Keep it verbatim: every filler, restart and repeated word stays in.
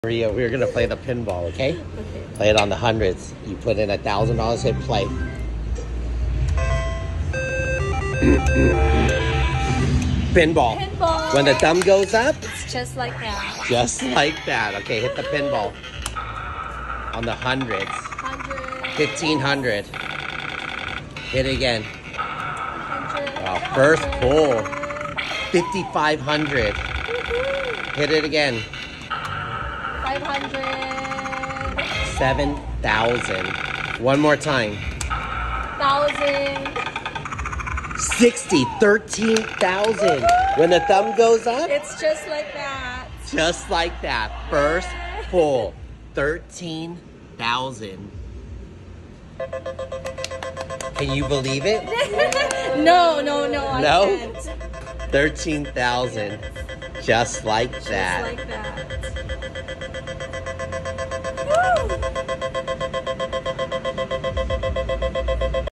Aria, we're gonna play the pinball, okay? Okay. Play it on the hundreds. You put in a thousand dollars, hit play. Pinball. Pinball. When the thumb goes up, It's just like that. just like that. Okay, hit the pinball. On the hundreds. Hundred. Fifteen hundred. Hit it again. Hundred. Wow, first pull. Hundred. Fifty-five hundred. Woohoo. Hit it again. Five hundred. Seven thousand. One more time. Thousand. Sixty. Thirteen thousand. When the thumb goes up, It's just like that. just like that. First pull. Thirteen thousand. Can you believe it? No, no, no, I No? can't. Thirteen thousand. Just like Just that. like that.